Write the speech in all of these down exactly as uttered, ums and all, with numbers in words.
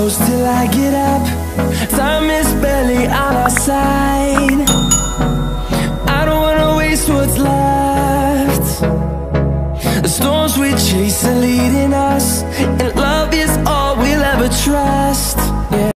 close till I get up. Time is barely on our side. I don't wanna waste what's left. The storms we chase are leading us, and love is all we'll ever trust. Yeah.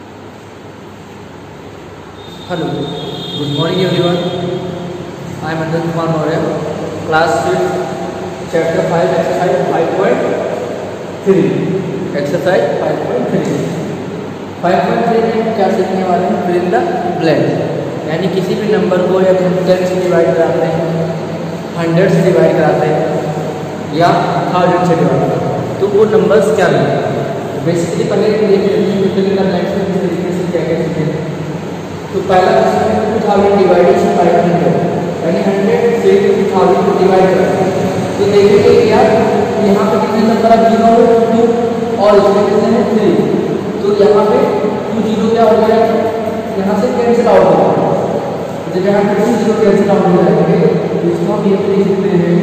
Hello, good morning everyone. I am Anurudh Maurya, Class-fifth, chapter five, exercise five point three. Exercise five point three. five point three में क्या सीखने वाले हैं? Fill in the blank, यानी किसी भी number को या टेन से डिवाइड कराते हैं, हंड्रेड से डिवाइड कराते हैं या थाउजेंड से डिवाइड कराते हैं, तो वो नंबर्स क्या लगेंगे? बेसिकली पहले देख लेते हैं फिल इन द ब्लैंक्स में किस तरीके से क्या क्या सीखें। तो पहला क्वेश्चन है टू थाउजेंड डिवाइडेड से फाइव हंड्रेड, यानी हंड्रेड से टू थाउजेंड को डिवाइड करते हैं। तो देखेंगे कि यार यहाँ पे कितने नंबर आ जीरो टू और इसमें कितने हैं थ्री, तो यहाँ पे टू जीरो क्या हो गया, यहाँ से कैंसिल आउट हो गया। जब यहाँ पे टू जीरो कैंसिल आउट हो जाएंगे तो इसको हम ये लिख सकते हैं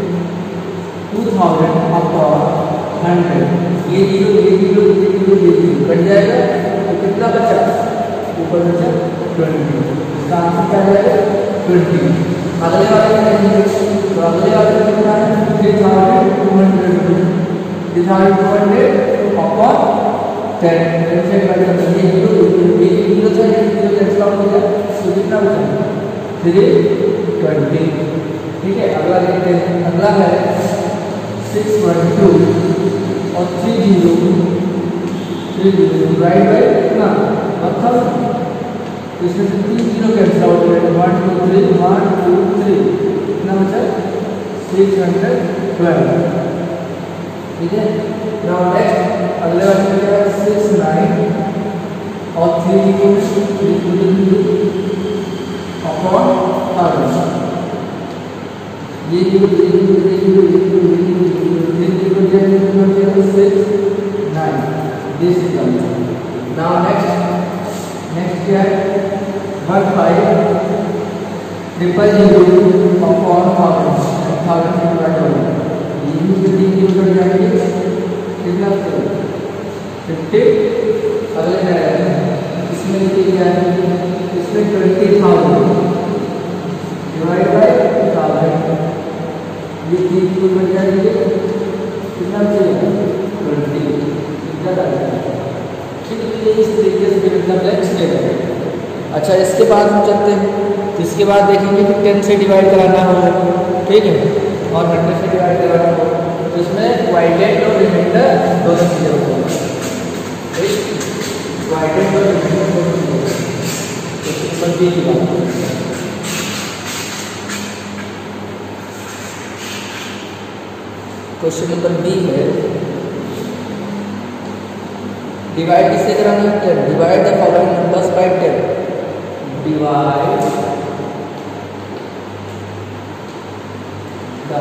टू थाउजेंड अपॉन हंड्रेड, ये जीरो ये जीरो ये जीरो ये जीरो कट जाएगा, तो कितना बचा? ऊपर बचा ट्वेंटी। इसका आंसर क्या जाएगा? ट्वेंटी। अगले वाले में देखेंगे तो अगले वाले में कितना है? Three thousand two hundred, three thousand two hundred upon ten. Ten से डिवाइड करते हैं, ये जीरो ये जीरो था, ये जीरो कैंसिल आउट हो गया, तो कितना बचा? Three twenty. ठीक है, अगला देखते हैं। अगला है सिक्स वन टू और three zero three zero divide by कितना? One thousand. तो इसमें से तीन जीरो कैंसिल आउट हो गया, one two three one two three, कितना बचा? Six hundred twelve. ठीक है, नाउ नेक्स्ट अगले वाले में क्या है? सिक्स नाइन और three zero three zero upon thousand, ये जीरो ये जीरो ये जीरो ये जीरो ये zero three zero zero zero six nine, this is answer. Now next next क्या है? One five triple zero upon thousand, thousand की divide हो गया, ये भी फिफ्टी जीरो कर जाएंगे, कितना फिफ्टी। अगले में रहते हैं, इसमें देखिए क्या है? इसमें twenty thousand divide by thousand, ये तीन जीरो बन जाएंगे, कितना चाहिए? ट्वेंटी। ज़्यादा ठीक है, इस तरीके से मतलब ब्लैंक्स ले गए। अच्छा, इसके बाद हम चलते हैं। इसके बाद देखेंगे कि टेन से डिवाइड कराना होगा, ठीक है, और हंड्रेड से डिवाइड कराना होगा, तो इसमें क्वाइटेंट और रिमाइंडर दोनों चीज़ें होंगी। ठीक, क्वाइटेंट और रिमाइंडर दोनों चीज़ें। क्वेश्चन नंबर बी की बात क्वेश्चन नंबर बी है, डिवाइड किससे कराना है? Ten. Divide the following numbers by ten. Divide the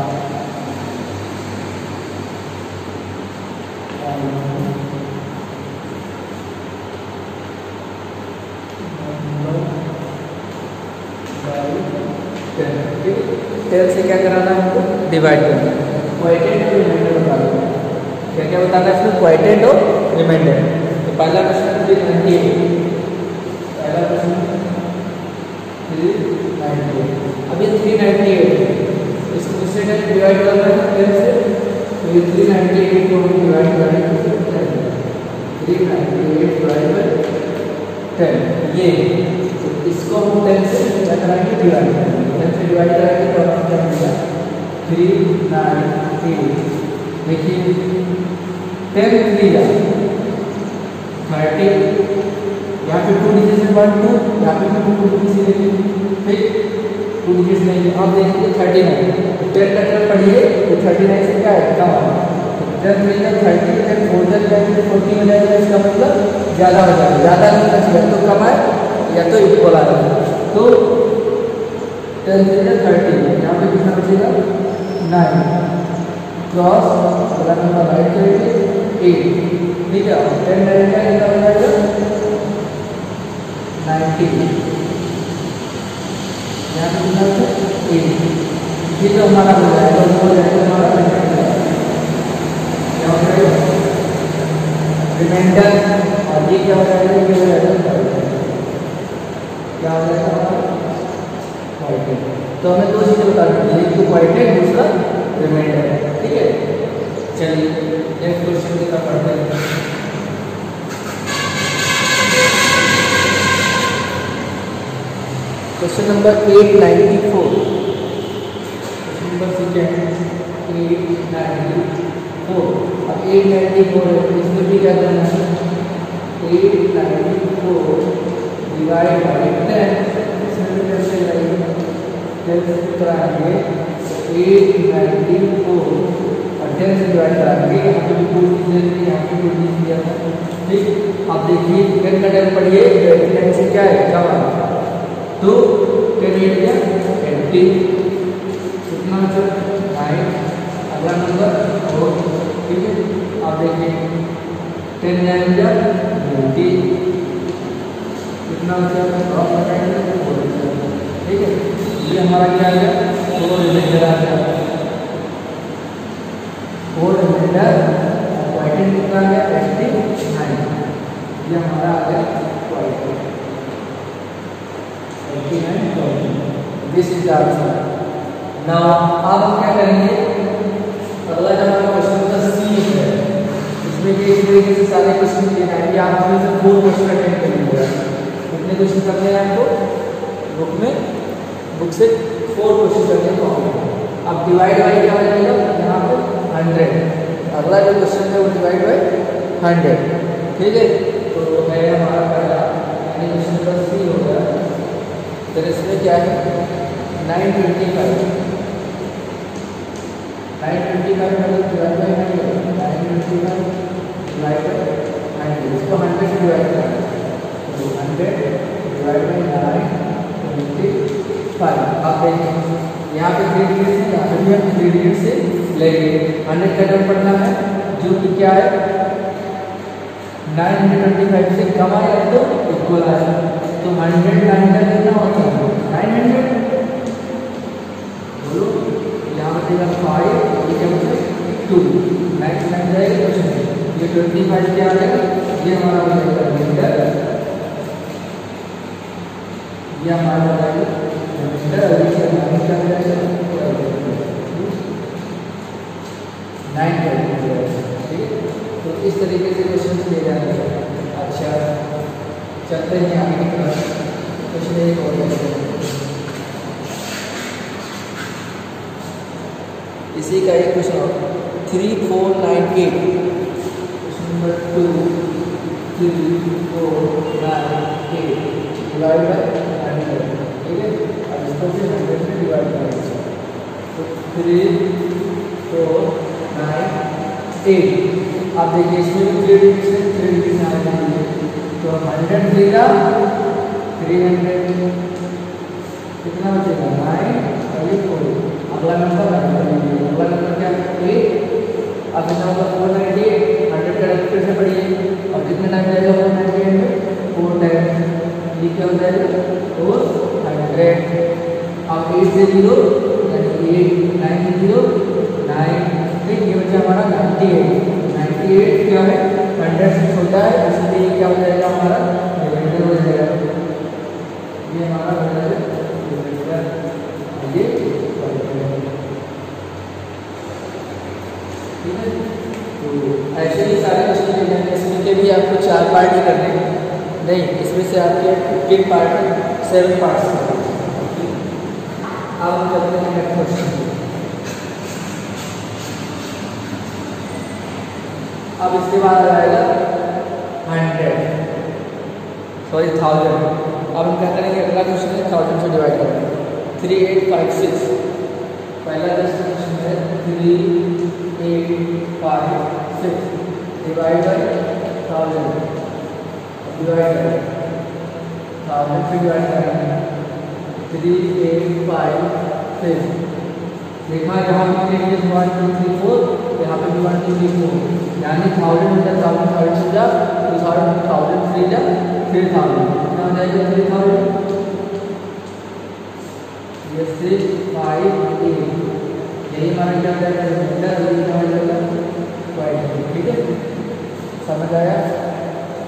ten से क्या कराना है हमको? डिवाइड करना है। क्वाइटेंट और रिमाइंडर बताना है। क्या क्या बताना है इसमें? क्वाइटेंट और रिमाइंडर। तो पहला क्वेश्चन थ्री नाइन्टी एट, पहला क्वेश्चन थ्री नाइन्टी एट। अब ये थ्री नाइन्टी एट इसको किससे डिवाइड करना है? टेन से। तो ये थ्री नाइन्टी एट को हम डिवाइड करेंगे three ninety eight divide by ten, ये तो इसको हम टेन से क्या कराएंगे? डिवाइड करेंगे। टेन से डिवाइड करेंगे तो हम क्या मिलेगा? Three ninety eight. देखिए टेन थ्री जा थर्टी, यहाँ पे टू डिजिट से वन टू, यहाँ पे टू टू डिजिट से लेंगे, ठीक, टू डिजिट से लेंगे। अब देखेंगे थर्टी नाइन, टेन का टेन पढ़िए तो थर्टी नाइन से क्या है? कम आएगा। टेन थ्री जा थर्टी, टेन फोर जा जाएगा फोर्टी में जाएगा, इसका मतलब ज़्यादा हो जाएगा। ज़्यादा नहीं बचेगा, तो कम आए या तो इक्वल आ जाएगा। तो टेन थ्री जा थर्टी, यहाँ पे कितना बचेगा? नाइन क्रॉस अगला नंबर राइट करेंगे एट, ठीक है। टेन नाइन का कितना हो जाएगा? नाइन्टी, यहाँ पे कितना है? एट। ये तो हमारा हो जाएगा, हो जाएगा हमारा क्या हो जाएगा? रिमाइंडर, और ये क्या हो जाएगा, ये हो जाएगा क्या हो जाएगा वाइट है। तो हमें दो चीज़ें बता देंगे, एक तो वाइट है, दूसरा रिमाइंडर है, ठीक है। चलिए नेक्स्ट क्वेश्चन की तरफ पढ़ते हैं। Question number eight ninety four, question number second eight ninety four. अब एट नाइन्टी फोर है, इसमें भी क्या करना है, eight ninety four divide by ten, इसमें भी कैसे लगाएंगे, टेन कराएंगे तो एट नाइन्टी फोर और टेन से डिवाइड कराएंगे, यहाँ पे भी टू डिजिट, यहाँ पे टू डिजिट दिया था, ठीक। अब देखिए टेन का टेन पढ़िए, टेन से क्या है, क्या हुआ तो टेन एट गया एट्टी, कितना बचा नाइन, अगला नंबर फोर, ठीक है। अब देखिए टेन नाइन गया ट्वेंटी, कितना बचा ड्रॉप लगाएंगे फोर, ठीक है। ये हमारा क्या आ गया, फोर रिमाइंडर आ गया, फोर रिमाइंडर वाइट कितना आ गया एट्टी नाइन, ये हमारा आ गया वाइट दिस इज आंसर। नाउ अब हम क्या करेंगे, अगला जो हमारा क्वेश्चन था सी है, इसमें ये इस तरीके से सारे क्वेश्चन दिए जाएंगे, आप इसमें से फोर क्वेश्चन अटेंड कर लीजिएगा। कितने क्वेश्चन करने हैं आपको, बुक में बुक से फोर क्वेश्चन करने को। अब डिवाइड बाई क्या हो जाएगा, यहाँ पे हंड्रेड, अगला जो क्वेश्चन है वो डिवाइड बाई हंड्रेड, ठीक है। तो है हमारा पहला यानी क्वेश्चन नंबर सी हो गया। फिर इसमें क्या है nine twenty five, nine twenty five मतलब divide by hundred, nine twenty five divide by hundred, इसको हंड्रेड से डिवाइड करना है, तो hundred divide by nine twenty five. आप देखें यहाँ पे थ्री डिजिट से, यहाँ पे भी हम थ्री डिजिट से लेंगे, हंड्रेड का टर्म पढ़ना है जो कि क्या है नाइन हंड्रेड ट्वेंटी फाइव से कम आया तो इक्वल आया, तो हंड्रेड नाइन का कितना होता है नाइन हंड्रेड, बोलो यहाँ पर फाइव, ये क्या मतलब टू, नाइन नाइन जाएगा कुछ नहीं, ये ट्वेंटी फाइव क्या आ जाएगा, ये हमारा हो जाएगा रिमाइंडर, ये हमारा हो जाएगा रिमाइंडर, और ये नाइन का हो जाएगा नाइन का, ठीक है। तो इस तरीके से क्वेश्चन किए जाते हैं। अच्छा चलते हैं आगे की तरफ, क्वेश्चन एक और देखते हैं, इसी का एक question three four nine eight, question number two three four nine eight divide by hundred, ठीक है। अब इसको फिर हंड्रेड में डिवाइड करेंगे, तो थ्री फोर नाइन एट। आप देखिए इसमें भी थ्री डिजिट से थ्री डिजिट आ जाएंगे, तो हंड्रेड देगा थ्री हंड्रेड, कितना बचेगा नाइन और ये फोर, अगला नंबर अगला नंबर क्या एट, अब कितना होगा फोर नाइन्टी एट, हंड्रेड का फिर से बढ़िए, और कितने टाइम जाएगा फोर नाइन्टी एट में फोर टाइम, ये क्या हो जाएगा फोर हंड्रेड। अब एट से जीरो यानी एट, नाइन से जीरो नाइन, ठीक, ये बचा हमारा नाइन्टी एट, नाइन्टी एट क्या है हंड्रेड से छोटा है, इसलिए क्या हो जाएगा हमारा रिमाइंडर हो जाएगा, ये हमारा हो जाएगा रिमाइंडर, ये ठीक है। तो ऐसे ही सारे क्वेश्चन ले जाएंगे, इसमें के भी आपको चार पार्ट ही करने नहीं, इसमें से आपके फिफ्टीन पार्ट सेवन पार्ट। अब हम चलते हैं नेक्स्ट क्वेश्चन। अब इसके बाद आएगा हंड्रेड सॉरी थाउजेंड। अब हम क्या करेंगे, अगला क्वेश्चन है थाउजेंड से डिवाइड करेंगे, थ्री एट फाइव सिक्स, पहला क्वेश्चन है three eight five six divide by thousand, divide thousand से डिवाइड करेंगे, थ्री एट फाइव सिक्स, देखा यहाँ पे वन टू थ्री फोर, यहाँ पे भी वन टू थ्री फोर, यानी थाउजेंड में थाउजेंड थाउजेंड जा टू थाउजेंड थाउजेंड थ्री जा थ्री थाउजेंड, कितना हो जाएगा थ्री थाउजेंड, ये सिक्स फाइव एट, यही हमारा क्या हो जाएगा रिमाइंडर, ये क्या हो जाएगा वाइट, ठीक है, समझ आया।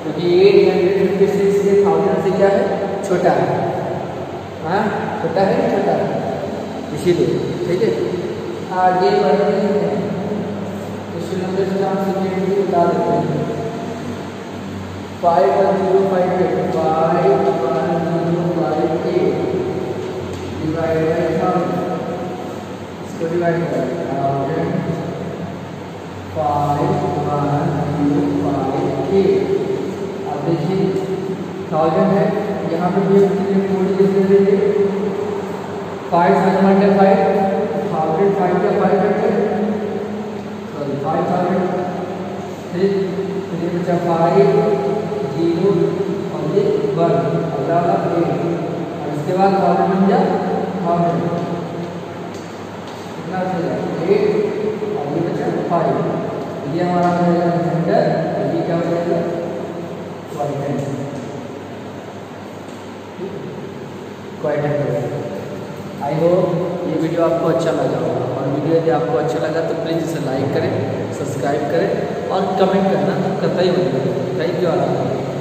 क्योंकि एट हंड्रेड फिफ्टी सिक्स से थाउजेंड से क्या है, छोटा है। हाँ, छोटा है या छोटा है, इसीलिए। ठीक है, आगे बढ़ते हैं। क्वेश्चन नंबर से हम सेकेंड भी बता देते हैं। Five one zero five eight five one zero five eight divide by thousand, इसको डिवाइड करें thousand five one zero five eight. अब देखिए थाउजेंड है, यहाँ पे भी फोर्टी लिख देंगे। Five thousand multi five thousand five का फाइव करते सॉरी फाइव थाउजेंड, फिर फिर बचा फाइव जीरो और ये वन अगला वाला एट, और इसके बाद थाउजेंड बन जा थाउजेंड कितना चलेगा एट और ये बचा फाइव, ये हमारा हो जाएगा सेंटर और ये क्या हो जाएगा क्वाड्रेंट। क्वाड्रेंट। आई होप ये वीडियो आपको अच्छा लगा होगा, और वीडियो यदि आपको अच्छा लगा तो प्लीज़ इसे लाइक करें, सब्सक्राइब करें और कमेंट करना तो कतई मत करें। Thank you.